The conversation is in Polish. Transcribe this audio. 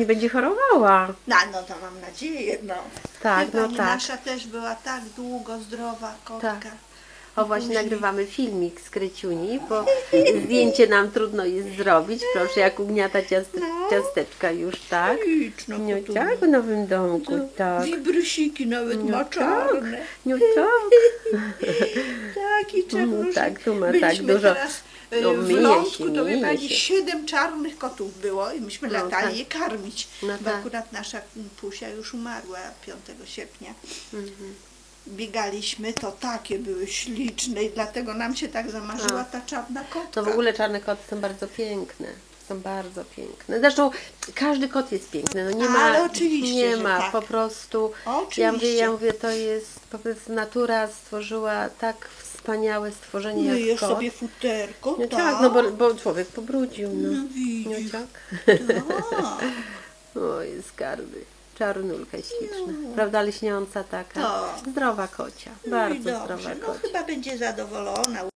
Nie będzie chorowała. No to mam nadzieję, no. Tak, I pani no tak. nasza też była tak długo zdrowa, kotka. Tak. O, właśnie później- nagrywamy filmik z Kryciuni, bo zdjęcie nam trudno jest zrobić. Proszę, jak ugniata ciasteczka już, tak? Śliczna Niuciak w nowym domku, tak. Wibrysiki nawet ma czarne. Niuciak. Taki czarnuszek. tak, tu ma Byliśmy tak dużo. teraz No, w myje Lądku, się, to wie myje pani, się. 7 czarnych kotów było i myśmy No, latali tak. je karmić. No, Bo tak. akurat nasza Pusia już umarła 5 sierpnia. Mhm. Biegaliśmy, to takie były śliczne i dlatego nam się tak zamarzyła ta czarna kotka. To w ogóle czarne koty są bardzo piękne. Są bardzo piękne. Zresztą każdy kot jest piękny. No nie ma, Ale oczywiście, nie że ma tak. po prostu. Oczywiście. Ja mówię, to jest po prostu natura stworzyła tak wspaniałe stworzenie jak Myjesz kot. sobie futerko, No tak? tak, no bo człowiek pobrudził, no. No widzisz. No tak. Tak. Oj, skarby. Czarnulka śliczna. Prawda, lśniąca taka. Tak. Zdrowa kocia. No i Bardzo dobrze. zdrowa No kocia. chyba będzie zadowolona.